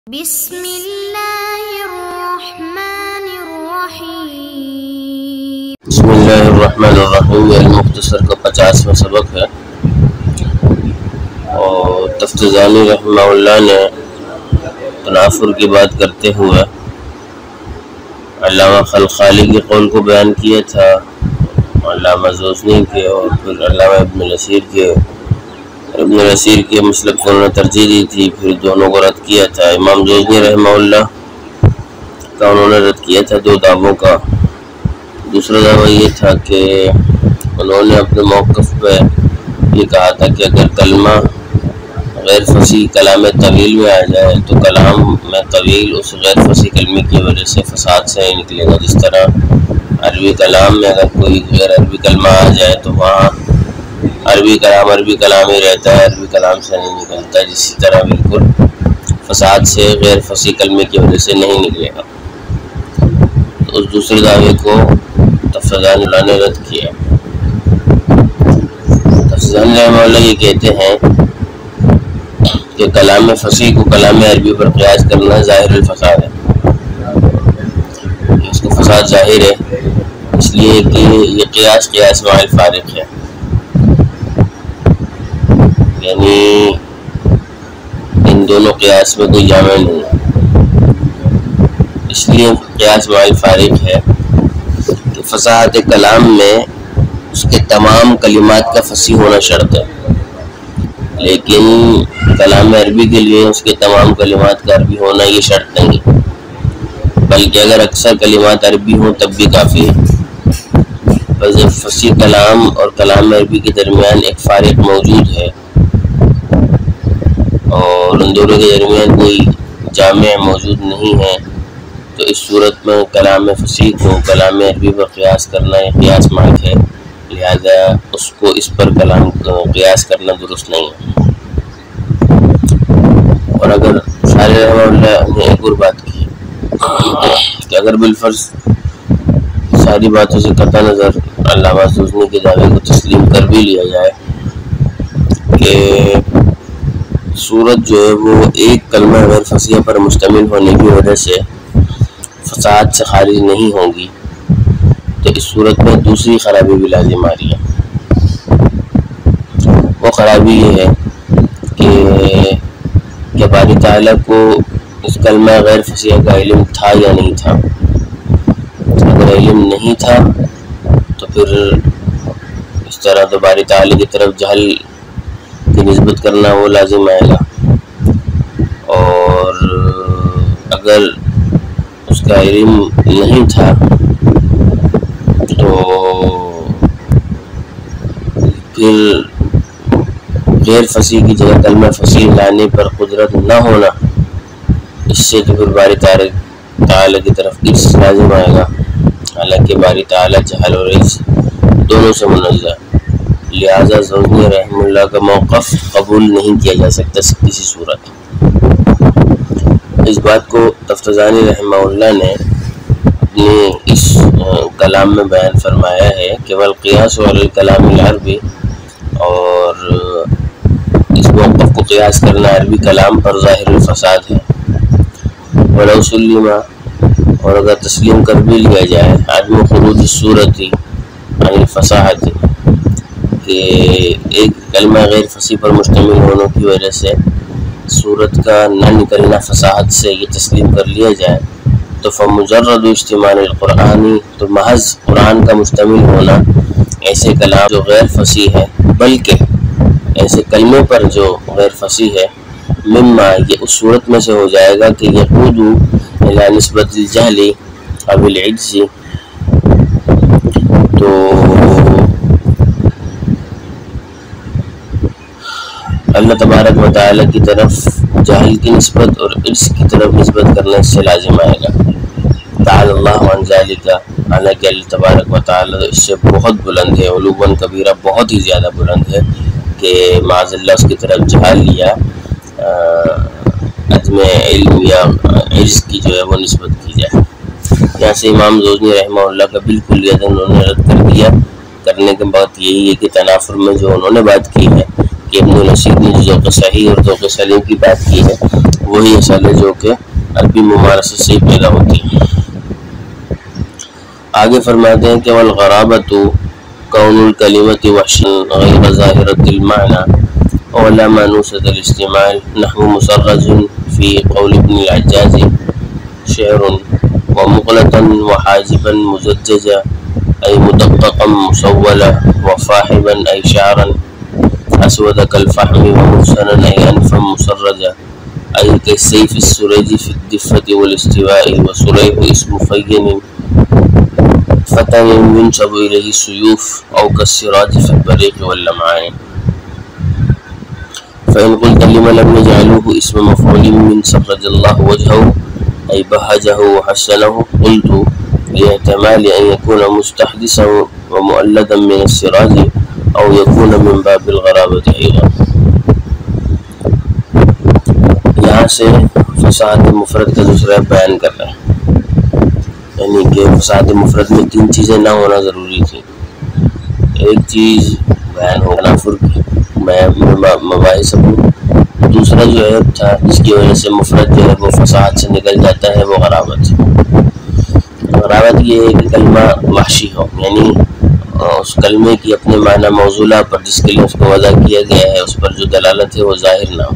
بسم اللہ الرحمن الرحیم۔ بسم اللہ الرحمن الرحیم المختصر کا 50واں سبق ہے، اور تفتزانی رحمہ اللہ نے تنافر کی بات کرتے ہوئے علامہ خلخالی کے قول کو بیان کیا تھا، علامہ زوزنی کے، اور پھر علامہ ابن نصیر کے مسلک کو انہوں نے ترجیح دی تھی، پھر دونوں کو رد کیا تھا۔ امام زوزنی رحمہ اللہ کا انہوں نے رد کیا تھا 2 دعووں کا۔ دوسرا دعویٰ یہ تھا کہ انہوں نے اپنے موقف پہ یہ کہا تھا کہ اگر کلمہ غیر فصیح کلام طویل میں آ جائے تو کلام میں طویل اس غیر فصیح کلمے کی وجہ سے فساد سے نہیں نکلے گا، جس طرح عربی کلام میں اگر کوئی غیر عربی کلمہ آ جائے تو وہاں عربی کلام ہی رہتا ہے، عربی کلام سے نہیں نکلتا، اسی طرح بالکل فساد سے غیر فصیح کلمے کی وجہ سے نہیں نکلے گا۔ تو اس دوسرے دعوے کو تفتزانی اللہ نے رد کیا۔ تفتزانی رحمہ اللہ یہ کہتے ہیں کہ کلام فصیح کو کلام عربی پر قیاس کرنا ظاہر الفساد ہے، اس کو فساد ظاہر ہے، اس لیے کہ یہ قیاس مع الفارق ہے، یعنی ان دونوں قیاس میں کوئی جامع نہیں ہے، اس لیے قیاس مع الفارق ہے کہ فصاحت کلام میں اس کے تمام کلمات کا فصیح ہونا شرط ہے، لیکن کلام عربی کے لیے اس کے تمام کلمات کا عربی ہونا یہ شرط نہیں، بلکہ اگر اکثر کلمات عربی ہوں تب بھی کافی ہے۔ فصیح کلام اور کلام عربی کے درمیان ایک فارق موجود ہے، اور ان دونوں کے درمیان کوئی جامع موجود نہیں ہے، تو اس صورت میں کلام فصیح کو کلام عربی پر قیاس کرنا یہ قیاس مائل ہے، لہذا اس کو اس پر قیاس کرنا درست نہیں ہے۔ اور اگر شارح رحمہ اللہ نے ایک اور بات کی کہ اگر بالفرض ساری باتوں سے قطع نظر علامہ زوزنی کے دعوے کو تسلیم کر بھی لیا جائے کہ صورت جو ہے وہ ایک کلمہ غیر فصیح پر مشتمل ہونے کی وجہ سے فساد سے خارج نہیں ہوگی، تو اس صورت میں دوسری خرابی بھی لازم آ رہی ہے۔ وہ خرابی یہ ہے کہ باری تعالیٰ کو اس کلمہ غیر فصیح کا علم تھا یا نہیں تھا۔ اگر علم نہیں تھا تو پھر اس طرح تو باری تعالیٰ کی طرف جہل کی نسبت کرنا وہ لازم آئے گا، اور اگر اس کا علم نہیں تھا تو پھر غیر فصیح کی جگہ کلمہ فصیح لانے پر قدرت نہ ہونا، اس سے تو پھر باری تعالیٰ کی طرف عجز لازم آئے گا، حالانکہ باری تعالیٰ جہل اور عجز دونوں سے منزہ ہے، لہذا زوزنی رحمہ اللہ کا موقف قبول نہیں کیا جا سکتا کسی صورت۔ اس بات کو تفتزانی رحمہ اللہ نے اپنے اس کلام میں بیان فرمایا ہے کہ والقیاس علی الکلام العربی، اور اس موقف کو قیاس کرنا عربی کلام پر ظاہر الفساد ہے۔ ولو سلم، اور اگر تسلیم کر بھی لیا جائے عدم خروج الصورت عن الفصاحت، کہ ایک کلمہ غیر فصیح پر مشتمل ہونے کی وجہ سے صورت کا نہ نکلنا فصاحت سے یہ تسلیم کر لیا جائے، تو فمجرد اشتمال القرآنی، تو محض قرآن کا مشتمل ہونا ایسے کلام جو غیر فصیح ہے، بلکہ ایسے کلمے پر جو غیر فصیح ہے، مما یہ اس صورت میں سے ہو جائے گا کہ یقود الی نسبت الجہل او العجز، تو اللہ تبارک و تعالیٰ کی طرف جہل کی نسبت اور عجز کی طرف نسبت کرنا اس سے لازم آئے گا۔ تعالی اللہ عن ذالک، حالانکہ اللہ تبارک و تعالیٰ اس سے بہت بلند ہے، علوا کبیرہ، بہت ہی زیادہ بلند ہے، کہ معاذ اللہ اس کی طرف جہل یا عدم علم یا عجز کی جو ہے وہ نسبت کی جائے۔ یہاں سے امام زوزنی رحمہ اللہ کا بالکل انہوں نے رد کر دیا۔ کرنے کے بعد یہی ہے کہ تنافر میں جو انہوں نے بات کی ہے کہ ابن الاسیر نے جو ذوق صحیح اور ذوق سلیم کی بات کی ہے وہی اصل ہے جو کہ عربی ممارست سے پیدا ہوتی ہے۔ آگے فرماتے ہیں کہ والغرابۃ کون الکلمۃ وحشا غیر ظاہرۃ المعنی ولا مانوسۃ الاستعمال نحو مسرج فی قول ابن العجاز شعر ومقلتا وحاجبا مزججا أي مدققا مصولا وفاحبا أي شعرا أسود كالفحم ومرسلا أي أنفا مسرجا أي كالسيف السريج في الدفة والاستواء وسريح اسم فين فتى ينسب إليه السيوف أو كالسراج في البريق واللمعان فإن قلت لما لم يجعلوه اسم مفعول من سرج الله وجهه أي بهجه وحسنه قلت لاحتمال أن يكون مستحدثا ومؤلدا من السراج أو يكون من باب الغرابة أيضا۔ یہاں سے فصاحت مفرد کا دوسرا بیان کر رہے ہیں، یعنی کہ فصاحت مفرد میں تین چیزیں نہ ہونا ضروری تھی۔ ایک چیز بیان ہو تنافر کی مباحث، دوسرا جو ہے تھا جس کی وجہ سے مفرد جو ہے وہ فصاحت سے نکل جاتا ہے وہ غرابت۔ غرابت یہ ہے کہ کلمہ وحشی ہو، یعنی اس کلمے کی اپنے معنی موصولہ پر جس کے لیے اس کو وضع کیا گیا ہے اس پر جو دلالت ہے وہ ظاہر نہ ہو،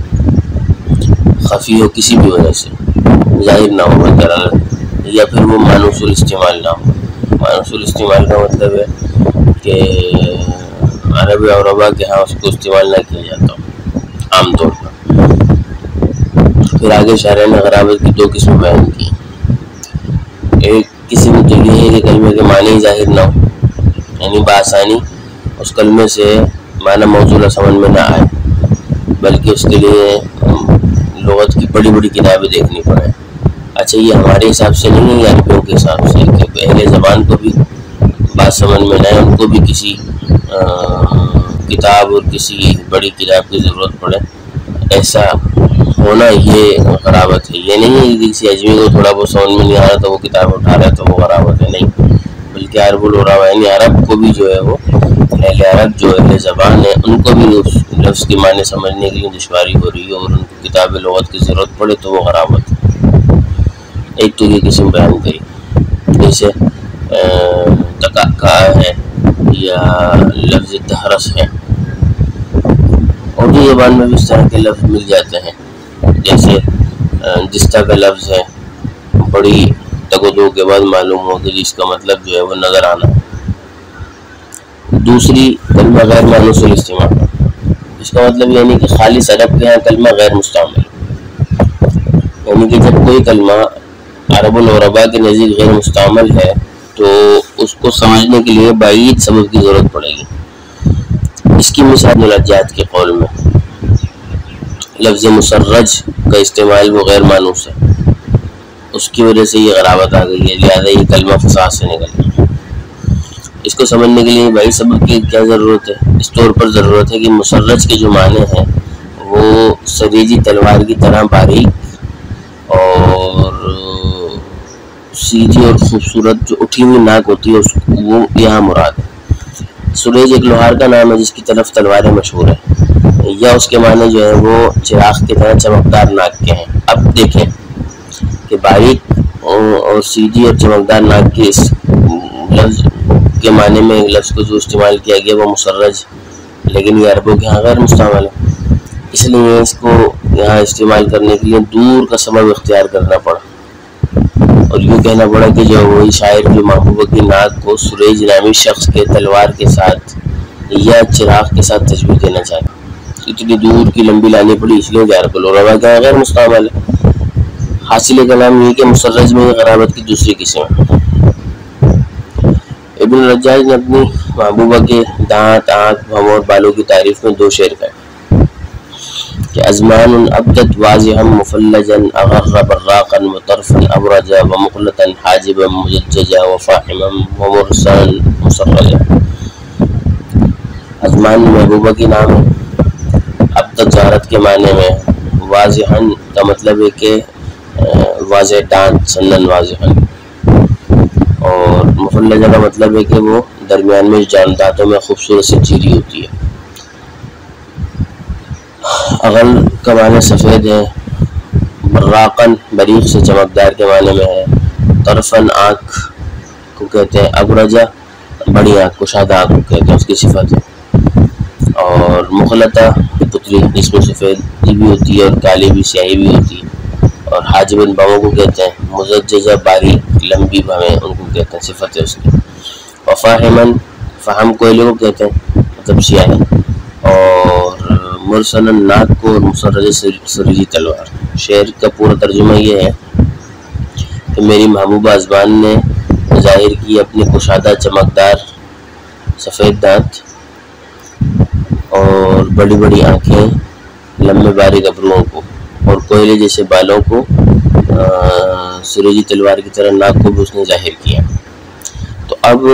خفی ہو کسی بھی وجہ سے، ظاہر نہ ہو دلالت، یا پھر وہ مانوس الاستعمال نہ ہو۔ مانوس الاستعمال کا مطلب ہے کہ عرب اور عربا کے ہاں اس کو استعمال نہ کیا جاتا ہو عام طور پر۔ پھر آگے شارح نے غرابت کی دو قسم بیان کی۔ ایک قسم تو یہ ہے کہ کلمے کے معنی ظاہر نہ ہو، یعنی بآسانی اس کلمے سے معنی موصولہ سمجھ میں نہ آئے، بلکہ اس کے لیے لغت کی بڑی بڑی کتابیں دیکھنی پڑیں۔ اچھا یہ ہمارے حساب سے نہیں ہے، یہ عربیوں کے حساب سے، کہ اہل زبان کو بھی بات سمجھ میں نہ آئے، ان کو بھی کسی کتاب اور کسی بڑی کتاب کی ضرورت پڑے، ایسا ہونا یہ غرابت ہے۔ یہ نہیں ہے کہ کسی اجمی کو تھوڑا بہت سمجھ میں نہیں آ رہا تو وہ کتاب اٹھا رہا ہے تو وہ غرابت ہے، نہیں، بلکہ عرب العرب یعنی عرب کو بھی جو ہے وہ اہل عرب جو اہل زبان ہے ان کو بھی اس لفظ کی معنی سمجھنے کے لیے دشواری ہو رہی ہے اور ان کو کتاب لغت کی ضرورت پڑے تو وہ غرابت ہے۔ ایک تو یہ قسم بیان کری، جیسے تکا ہے یا لفظ تحرس ہے، اردو زبان میں بھی اس طرح کے لفظ مل جاتے ہیں، جیسے دستہ کا لفظ ہے، بڑی تگ و دو کے بعد معلوم ہو کہ جس کا مطلب جو ہے وہ نظر آنا۔ دوسری کلمہ غیر مانوس الاستعمال، اس کا مطلب یعنی کہ خالص عرب کے یہاں کلمہ غیر مستعمل، یعنی کہ جب کوئی کلمہ عرب العربا کے نزدیک غیر مستعمل ہے تو اس کو سمجھنے کے لیے بعید سبب کی ضرورت پڑے گی۔ اس کی مثال الحجاج کے قول میں لفظ مسرج کا استعمال وہ غیر مانوس ہے، اس کی وجہ سے یہ غرابت آ گئی ہے، لہذا یہ کلمہ فساد سے نکل گیا۔ اس کو سمجھنے کے لیے بعید سبب کی کیا ضرورت ہے؟ اس طور پر ضرورت ہے کہ مسرج کے جو معنی ہیں وہ سریجی تلوار کی طرح باریک اور سیدھی اور خوبصورت جو اٹھی ہوئی ناک ہوتی ہے وہ یہاں مراد ہے۔ سریج ایک لوہار کا نام ہے جس کی طرف تلواریں مشہور ہیں، یا اس کے معنی جو ہے وہ چراغ کی طرح چمکدار ناک کے ہیں۔ اب دیکھیں کہ باریک اور سیدھی اور چمکدار ناک کے اس لفظ کے معنی میں لفظ کو جو استعمال کیا گیا وہ مسرج، لیکن یہ عربوں کے یہاں غیر مستعمل ہے، اس لیے اس کو یہاں استعمال کرنے کے لیے دور کا سبب اختیار کرنا پڑا، اور یوں کہنا پڑا کہ جو وہی شاعر کی محبوبہ کی ناک کو سریج نامی شخص کے تلوار کے ساتھ یا چراغ کے ساتھ تشبیہ دینا چاہتا، اتنی دور کی لمبی لانی پڑی، اس لیے عرب العربا کا غیر مستعمل ہے۔ حاصل کلام یہ کہ مسرج میں غرابت کی دوسری قسم ہے۔ ابن الحجاج نے اپنی محبوبہ کے دانت، آنکھ، بھم اور بالوں کی تعریف میں دو شعر کہے کہ ازمان ابدت واضحا مفلجا اغر براقا وطرفا ابرجا ومقلتا حاجبا مجججا وفاحما ومرسلا مسرجا۔ ازمان محبوبہ کی نام ہے، ابدت زہرت کے معنی میں، واضحا کا مطلب ہے کہ واضح دانت، سنن واضحا، اور مفلجہ کا مطلب ہے کہ وہ درمیان میں جان دانتوں میں خوبصورت سی چیری ہوتی ہے۔ اغل کا معنی سفید ہے، براقن بریق سے چمکدار کے معنی میں ہے، طرفن آنکھ کو کہتے ہیں، ابرجہ بڑی آنکھ کشادہ آنکھ کو کہتے ہیں، اس کی صفت ہے، اور مخلطہ پتلی جس میں سفیدی بھی ہوتی ہے اور کالی بھی سیاہی بھی ہوتی ہے، اور حاجبن بھووں کو کہتے ہیں، مزججہ باریک لمبی بھویں ان کو کہتے ہیں، صفت ہے اس کی، وفاہمن فہم کوئلے کو کہتے ہیں مطلب سیاہی، اور مرسلن ناک کو، اور مسرج سریجی تلوار۔ شعر کا پورا ترجمہ یہ ہے کہ میری محبوبہ ازبان نے ظاہر کی اپنی کشادہ چمکدار سفید دانت اور بڑی بڑی آنکھیں، لمبے باریک ابروؤں کو، اور کوئلے جیسے بالوں کو، سریجی تلوار کی طرح ناک کو بھی اس نے ظاہر کیا۔ تو اب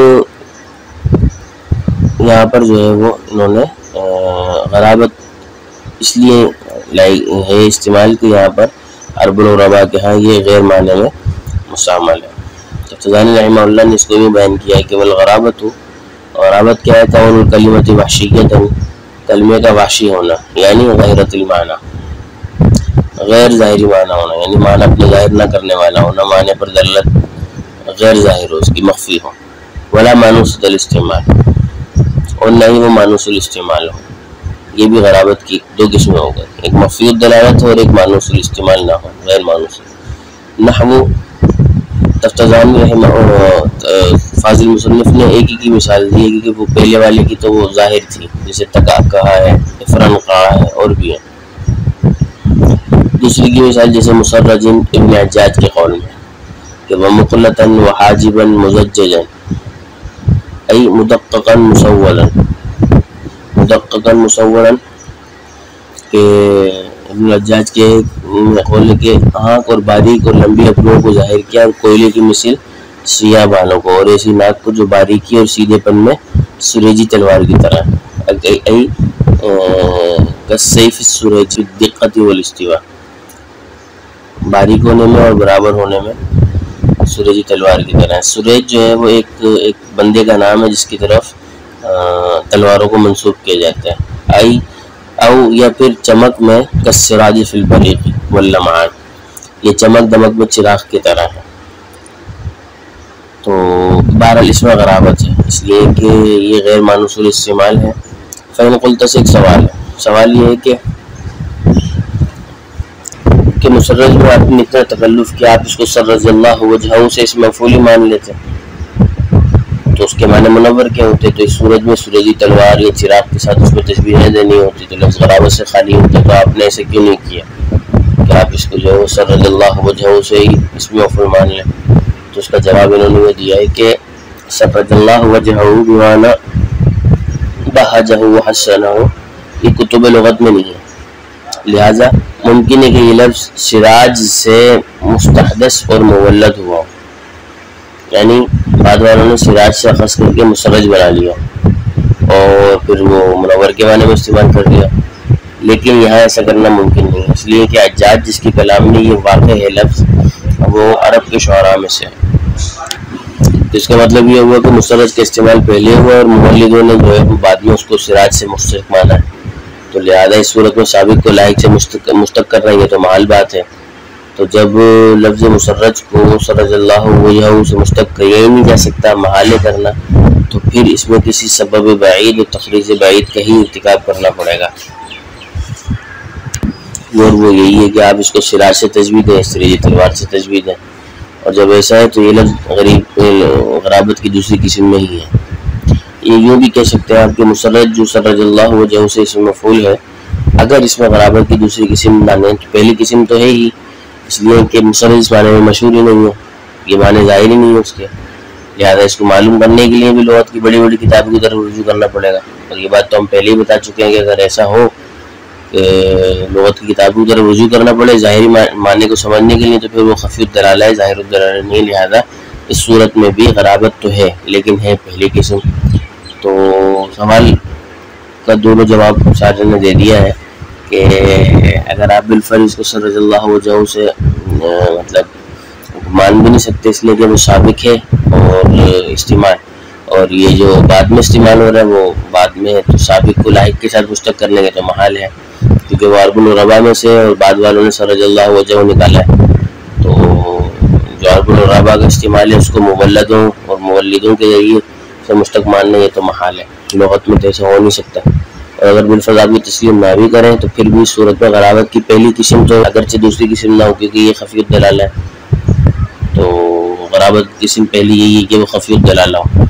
یہاں پر جو ہے وہ انہوں نے غرابت اس لیے ہے استعمال کہ یہاں پر عرب الغرباء کے ہاں یہ غیر معنی میں مستعمل ہے۔ تو تفتزانی رحمہ اللہ نے اس کو بھی بیان کیا ہے کہ والغرابت، غرابت کیا ہے، کون الکلمۃ وحشیۃ، کلمے کا وحشی ہونا، یعنی غیرۃ المعنی، غیر ظاہری معنی ہونا، یعنی معنی اپنے ظاہر نہ کرنے والا ہونا، معنی پر دلالت غیر ظاہر ہو، اس کی مخفی ہو، ولا مانوس الاستعمال، اور نہ ہی وہ مانوس الاستعمال ہو۔ یہ بھی غرابت کی دو قسمیں ہو گئی، ایک مخفی الدلالت ہو اور ایک مانوس الاستعمال نہ ہو، غیر مانوس۔ نحو تفتزانی رحمہ فاضل مصنف نے ایک ہی کی مثال دی ہے کہ وہ پہلے والے کی تو وہ ظاہر تھی، جیسے تکا کہا ہے، افرن کہا ہے، اور بھی ہے۔ دوسری کی مثال جیسے مسرجن ابن حجاج کے قول میں کہ ومقلتاً وحاجباً مزججاً ای مدققاً مسولاً، مدققاً مسولاً کہ ابن حجاج کے قول کے آنکھ اور باریک اور لمبی ابروؤں کو ظاہر کیا، اور کوئلے کی مثل سیاہ بالوں کو، اور ایسی ناک کو جو باریکی اور سیدھے پن میں سریجی تلوار کی طرح، ای کالسیف السریج بالدقۃ والاستواء، باریک ہونے میں اور برابر ہونے میں سریجی تلوار کی طرح۔ سریج جو ہے وہ ایک بندے کا نام ہے جس کی طرف تلواروں کو منسوب کیا جاتا ہے، ای او یا پھر چمک میں کالسراج فی البریق واللمعان، یہ چمک دمک میں چراغ کی طرح ہے۔ تو بہرحال اس میں غرابت ہے، اس لیے کہ یہ غیر مانوس الاستعمال ہے۔ فإن قلت سے ایک سوال ہے، سوال یہ ہے کہ مسرج میں آپ نے اتنا تکلف کیا، آپ اس کو سرج اللہ وجہہ سے اس مفعول ہی مان لیتے تو اس کے معنی منور کیا ہوتے؟ تو اس صورت میں سورجی تلوار یا چراغ کے ساتھ اس میں تشبیہیں دینی ہوتی تو لفظ غرابت سے خالی ہوتا، تو آپ نے ایسے کیوں نہیں کیا کہ آپ اس کو جو ہے سرج اللہ وجہہ سے ہی اس میں مفعول مان لیں؟ تو اس کا جواب انہوں نے یہ دیا ہے کہ سرج اللہ وجہہ بمعنی بہجہ وحسنہ، یہ کتب لغت میں نہیں ہے، لہٰذا ممکن ہے کہ یہ لفظ سراج سے مستحدث اور مولد ہوا، یعنی بعد والوں نے سراج سے اخذ کر کے مسرج بنا لیا اور پھر وہ منور کے معنی میں استعمال کر لیا، لیکن یہاں ایسا کرنا ممکن نہیں ہے، اس لیے کہ حجاج جس کے کلام میں یہ واقع ہے لفظ وہ عرب کے شعراء میں سے ہے، تو اس کا مطلب یہ ہوا کہ مسرج کا استعمال پہلے ہوا اور مولدوں نے جو ہے بعد میں اس کو سراج سے مشتق مانا ہے، تو لہذا اس صورت میں سابق کو لاحق سے مشتق کر رہے ہیں تو محال بات ہے۔ تو جب لفظ مسرج کو سرج اللہ وجہہ سے مشتق کیا ہی نہیں جا سکتا، محال کرنا، تو پھر اس میں کسی سبب بعید اور تخریج بعید کا ہی ارتکاب کرنا پڑے گا، اور وہ یہی ہے کہ آپ اس کو سراج سے تشبیہ دیں، سریجی تلوار سے تشبیہ دیں، اور جب ایسا ہے تو یہ لفظ غرابت کی دوسری قسم میں ہی ہے۔ یہ یوں بھی کہہ سکتے ہیں آپ کہ مسرج جو سرج اللہ وجہہ سے اسم مفعول ہے، اگر اس میں غرابت کی دوسری قسم نہ لیں تو پہلی قسم تو ہے ہی، اس لیے کہ مسرج اس معنی میں مشہور ہی نہیں ہے، یہ معنی ظاہر ہی نہیں ہے اس کے، لہٰذا اس کو معلوم کرنے کے لیے بھی لغت کی بڑی بڑی کتابوں کی طرف رجوع کرنا پڑے گا، اور یہ بات تو ہم پہلے ہی بتا چکے ہیں کہ اگر ایسا ہو کہ لغت کی کتابوں کی طرف رجوع کرنا پڑے ظاہری معنی کو سمجھنے کے لیے، تو پھر وہ خفی الدلالہ ہے، ظاہر الدلالہ نہیں، لہٰذا اس صورت میں بھی غرابت تو ہے لیکن ہے پہلی قسم۔ تو سوال کا دونوں جواب شاعر نے دے دیا ہے کہ اگر آپ بالفرض کو سرج اللہ وجہہ سے مطلب مان بھی نہیں سکتے، اس لیے کہ وہ سابق ہے اور استعمال، اور یہ جو بعد میں استعمال ہو رہا ہے وہ بعد میں ہے، تو سابق کو لاحق کے ساتھ مشتق کرنے کے تو محال ہے، کیونکہ کیونکہ وہ عرب الربا میں سے اور بعد والوں نے سرج اللہ وجہ نکالا ہے، تو جو عرب الربا کا استعمال ہے اس کو مولدوں اور مولدوں کے ذریعے سے مشتق ماننا یہ تو محال ہے، لغت میں تو ایسا ہو نہیں سکتا۔ اور اگر بالفضل آپ کی تسلیم نہ بھی کریں تو پھر بھی اس صورت میں غرابت کی پہلی قسم تو اگرچہ دوسری قسم نہ ہو کیونکہ یہ خفی الدلالہ ہے، تو غرابت قسم پہلی یہی ہے کہ وہ خفی الدلالہ ہو۔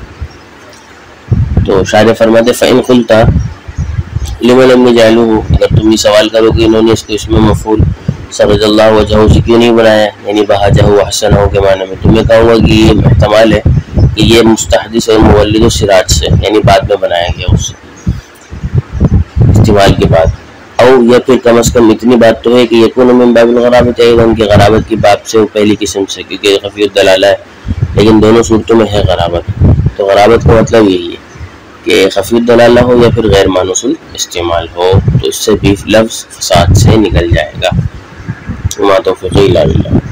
تو شاعر فرماتے فَإِنْ قُلْتَ لِمَنْ لَمْ يَجْعَلُهُ، اگر تم یہ سوال کرو کہ انہوں نے اس کو اسم مفعول سرج اللہ وجہہ سے کیوں نہیں بنایا، یعنی بہجہ وحسنہ کے معنی میں، تو میں کہوں گا کہ یہ احتمال ہے کہ یہ مستحدث اور مولد و سراج سے، یعنی بعد میں بنایا گیا اس استعمال کے بعد، او یا پھر کم از کم اتنی بات تو ہے کہ یکون من باب الغرابت ہے، ان کی غرابت کی باب سے وہ پہلی قسم سے، کیونکہ خفی الدلالہ ہے لیکن دونوں صورتوں میں ہے غرابت، تو غرابت کا مطلب یہی ہے کہ خفی الدلالہ ہو یا پھر غیر مانوس استعمال ہو، تو اس سے بھی لفظ فساد سے نکل جائے گا۔ وما توفیقی الا باللہ۔